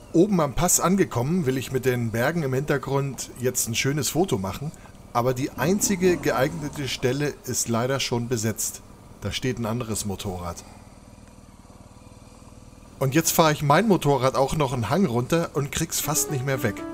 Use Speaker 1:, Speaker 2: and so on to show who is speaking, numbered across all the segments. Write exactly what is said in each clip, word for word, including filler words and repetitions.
Speaker 1: Oben am Pass angekommen, will ich mit den Bergen im Hintergrund jetzt ein schönes Foto machen, aber die einzige geeignete Stelle ist leider schon besetzt. Da steht ein anderes Motorrad. Und jetzt fahre ich mein Motorrad auch noch einen Hang runter und krieg's fast nicht mehr weg.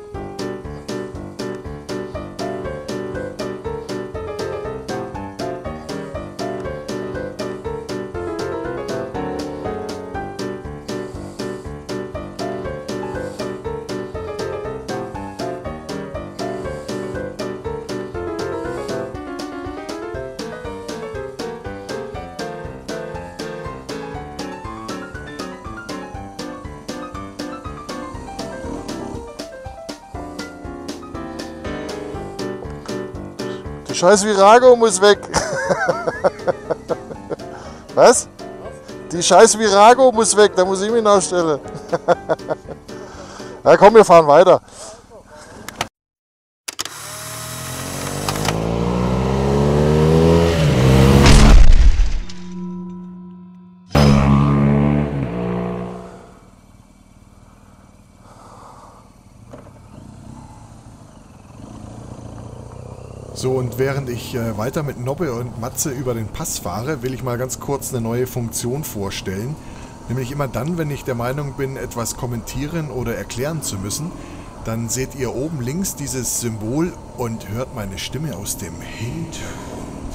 Speaker 2: Die scheiß Virago muss weg. Was? Die scheiß Virago muss weg, da muss ich mich nachstellen. Ja komm, wir fahren weiter.
Speaker 1: So, und während ich äh, weiter mit Nobbe und Matze über den Pass fahre, will ich mal ganz kurz eine neue Funktion vorstellen. Nämlich immer dann, wenn ich der Meinung bin, etwas kommentieren oder erklären zu müssen, dann seht ihr oben links dieses Symbol und hört meine Stimme aus dem Hintergrund.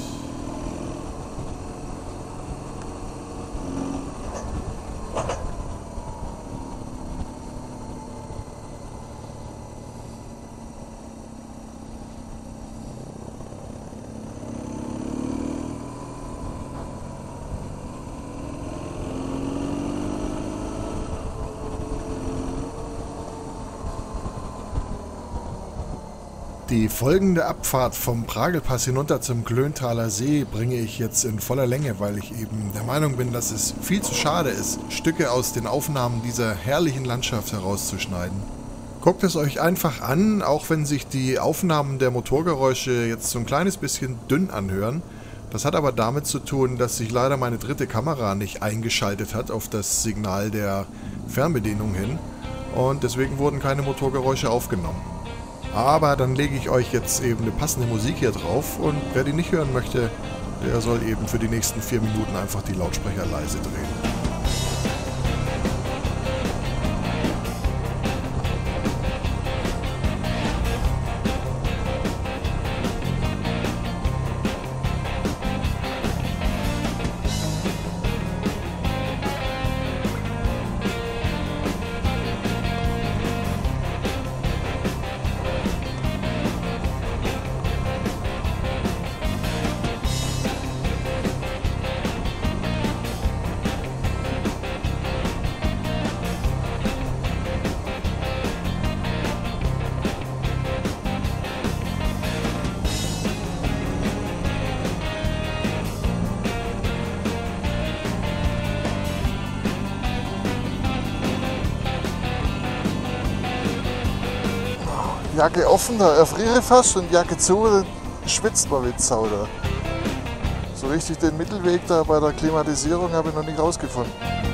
Speaker 1: Die folgende Abfahrt vom Pragelpass hinunter zum Klöntaler See bringe ich jetzt in voller Länge, weil ich eben der Meinung bin, dass es viel zu schade ist, Stücke aus den Aufnahmen dieser herrlichen Landschaft herauszuschneiden. Guckt es euch einfach an, auch wenn sich die Aufnahmen der Motorgeräusche jetzt so ein kleines bisschen dünn anhören. Das hat aber damit zu tun, dass sich leider meine dritte Kamera nicht eingeschaltet hat auf das Signal der Fernbedienung hin und deswegen wurden keine Motorgeräusche aufgenommen. Aber dann lege ich euch jetzt eben eine passende Musik hier drauf und wer die nicht hören möchte, der soll eben für die nächsten vier Minuten einfach die Lautsprecher leise drehen.
Speaker 2: Jacke offen, da erfriere ich fast, und Jacke zu, dann schwitzt man wie Sau da. So richtig den Mittelweg da bei der Klimatisierung habe ich noch nicht rausgefunden.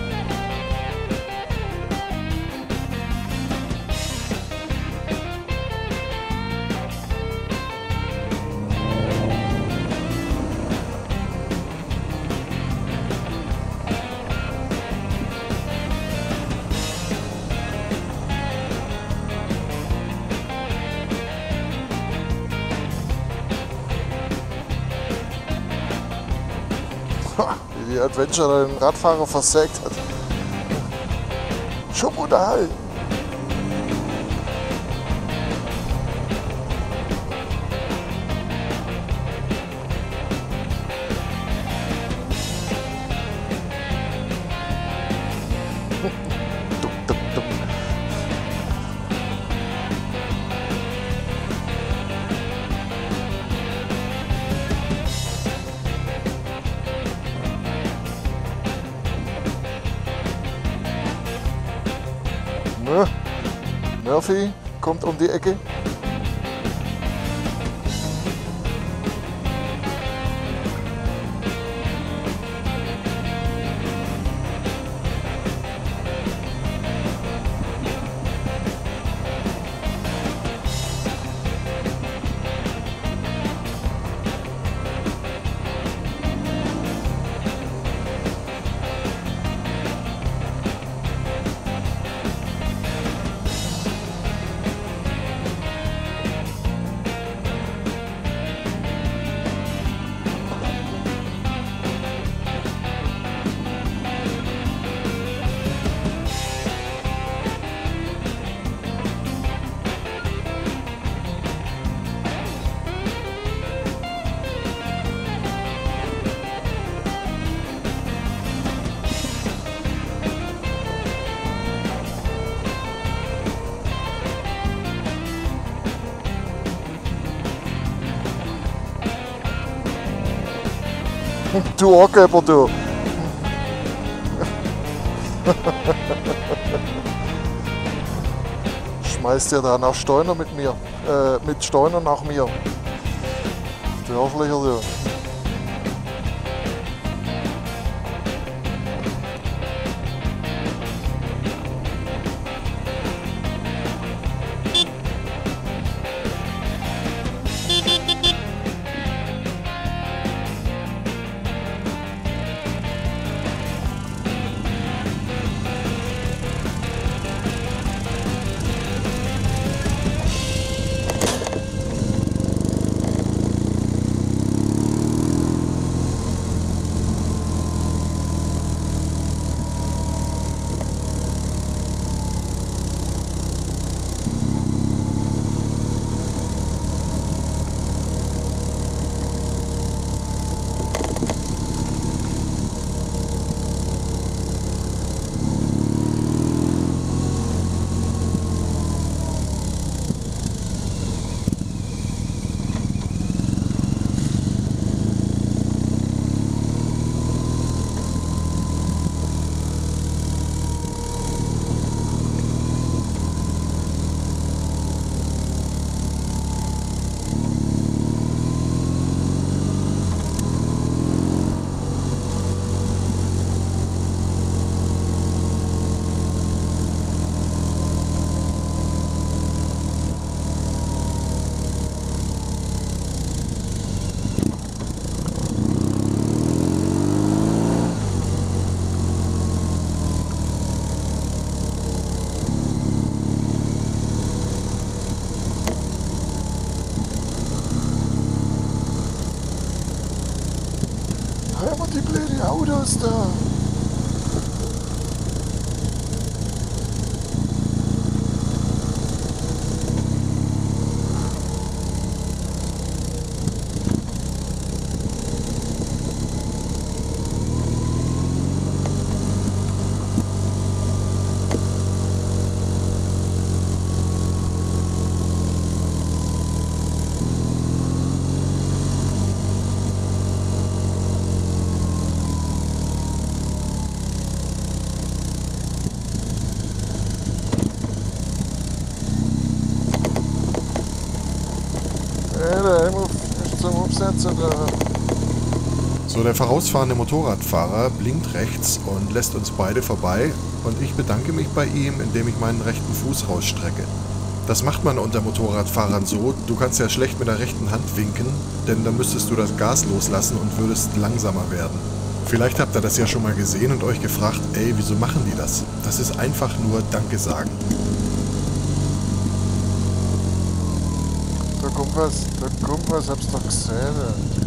Speaker 2: Wie die Adventure den Radfahrer versägt hat. Schon brutal. Duck, duck, duck. Murphy kommt um die Ecke. Du Angeber, du. Schmeißt ihr da nach Steuner mit mir? Äh, mit Steuner nach mir. Du Arschlöcher, du. Immer die blöden Autos da.
Speaker 1: So, der vorausfahrende Motorradfahrer blinkt rechts und lässt uns beide vorbei und ich bedanke mich bei ihm, indem ich meinen rechten Fuß rausstrecke. Das macht man unter Motorradfahrern so, du kannst ja schlecht mit der rechten Hand winken, denn dann müsstest du das Gas loslassen und würdest langsamer werden. Vielleicht habt ihr das ja schon mal gesehen und euch gefragt, ey, wieso machen die das? Das ist einfach nur Danke sagen.
Speaker 2: Da kommt was, da kommt was, hab's doch gesehen.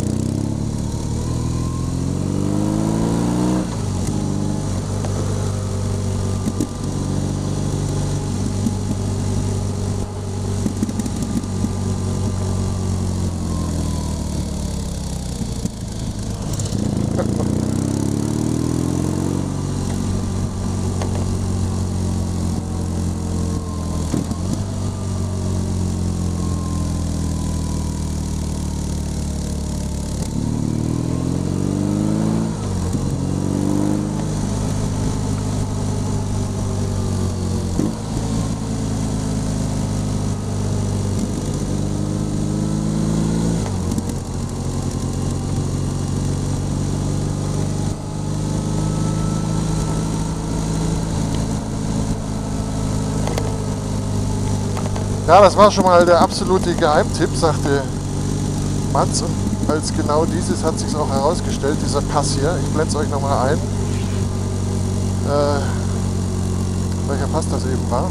Speaker 2: Ja, das war schon mal der absolute Geheimtipp, sagte Mats. Und als genau dieses hat sich auch herausgestellt, dieser Pass hier. Ich blende es euch nochmal ein, äh, welcher Pass das eben war.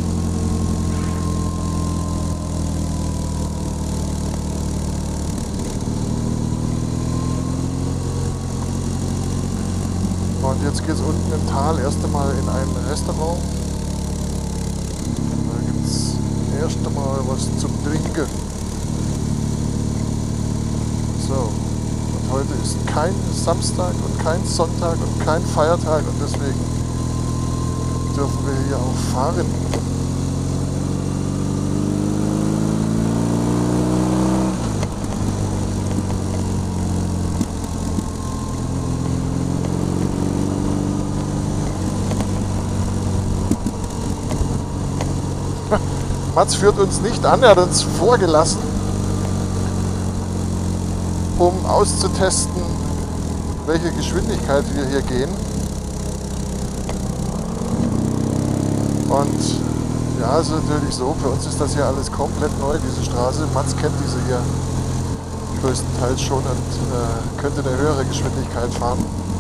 Speaker 2: Und jetzt geht es unten im Tal erst einmal in ein Restaurant. Erst einmal was zum Trinken. So, und heute ist kein Samstag und kein Sonntag und kein Feiertag und deswegen dürfen wir hier auch fahren. Mats führt uns nicht an, er hat uns vorgelassen, um auszutesten, welche Geschwindigkeit wir hier gehen. Und ja, es ist natürlich so, für uns ist das hier alles komplett neu, diese Straße. Mats kennt diese hier größtenteils schon und äh, könnte eine höhere Geschwindigkeit fahren.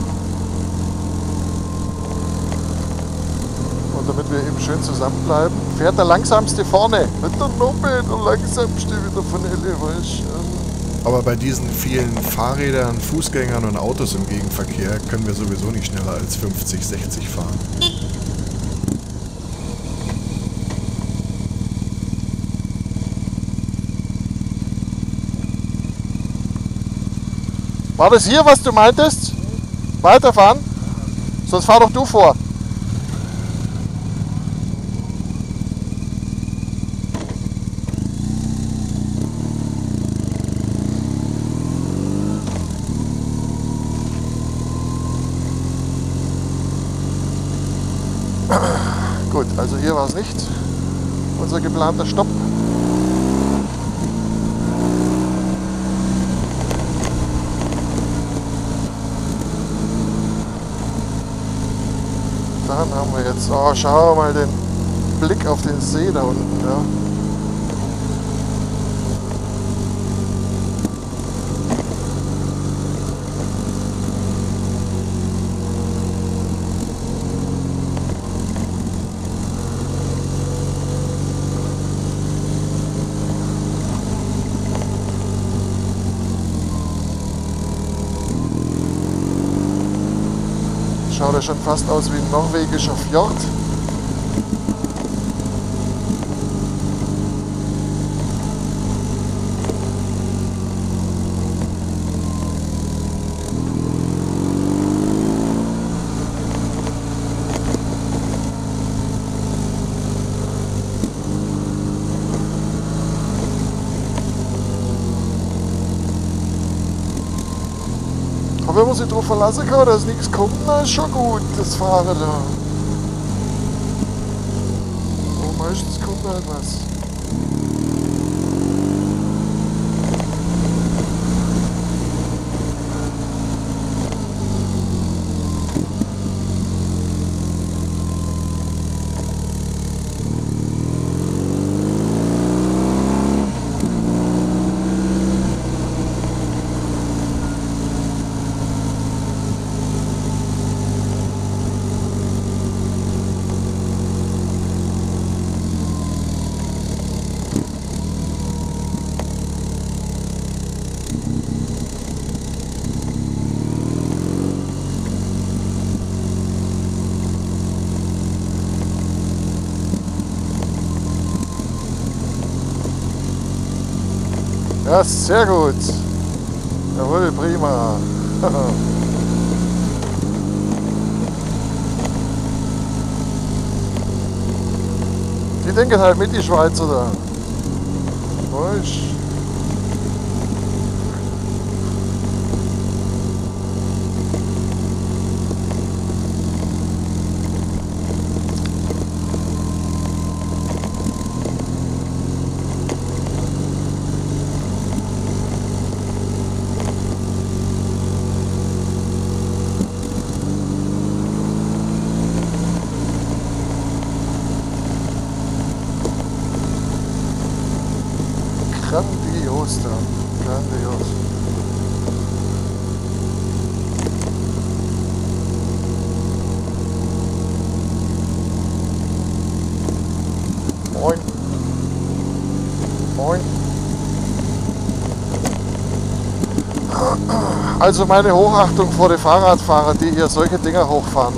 Speaker 2: Und damit wir eben schön zusammenbleiben, fährt der Langsamste vorne. Nicht der Nobel, der Langsamste wieder von Elle, weißt du.
Speaker 1: Aber bei diesen vielen Fahrrädern, Fußgängern und Autos im Gegenverkehr können wir sowieso nicht schneller als fünfzig, sechzig fahren.
Speaker 2: War das hier, was du meintest? Weiterfahren? Sonst fahr doch du vor. Gut, also hier war es nicht unser geplanter Stopp. Dann haben wir jetzt, oh, schau mal den Blick auf den See da unten, ja. Schaut ja schon fast aus wie ein norwegischer Fjord. Aber wenn man sich darauf verlassen kann, dass nichts kommt, dann ist schon gut, das Fahren da. Aber meistens kommt halt was. Ja, sehr gut. Jawohl, prima. Die denken halt mit, die Schweizer da. Weißt? Grandios da. Grandios. Moin. Moin. Also meine Hochachtung vor den Fahrradfahrern, die hier solche Dinger hochfahren, ne?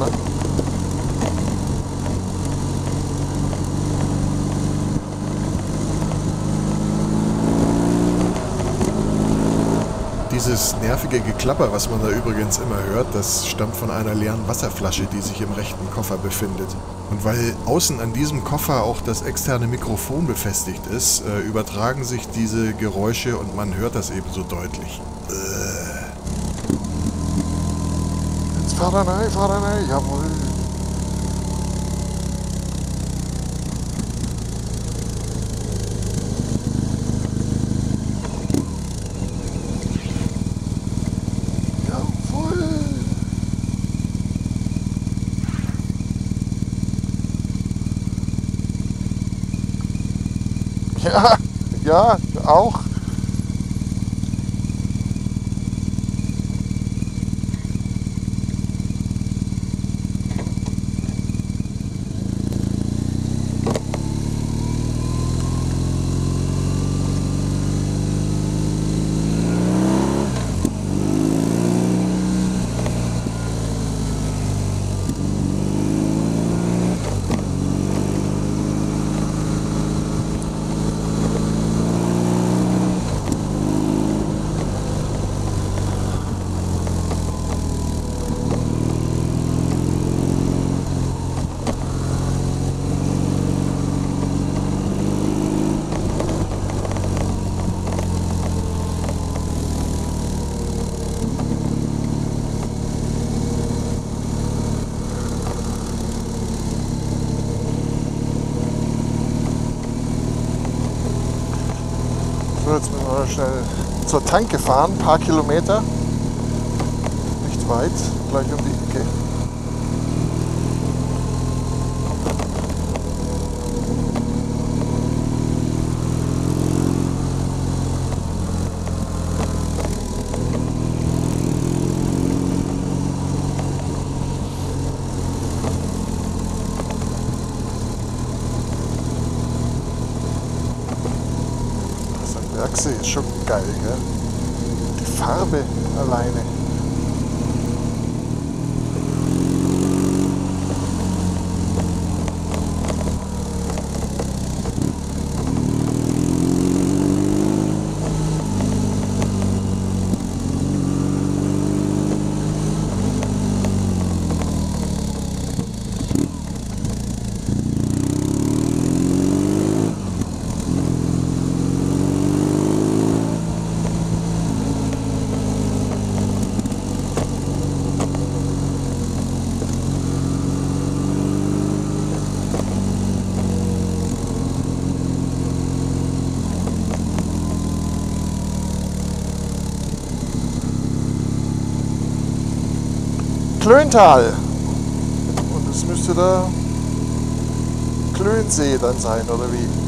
Speaker 1: Dieses nervige Geklapper, was man da übrigens immer hört, das stammt von einer leeren Wasserflasche, die sich im rechten Koffer befindet. Und weil außen an diesem Koffer auch das externe Mikrofon befestigt ist, äh, übertragen sich diese Geräusche und man hört das eben so deutlich. Äh.
Speaker 2: Jetzt fahr da rein, fahr da rein, jawohl. Ja, ja, auch. So, jetzt müssen wir schnell zur Tanke fahren, ein paar Kilometer. Nicht weit, gleich um die Ecke. Bergsee ist schon geil, gell? Die Farbe alleine. Klöntal. Und es müsste der Klönsee dann sein, oder wie?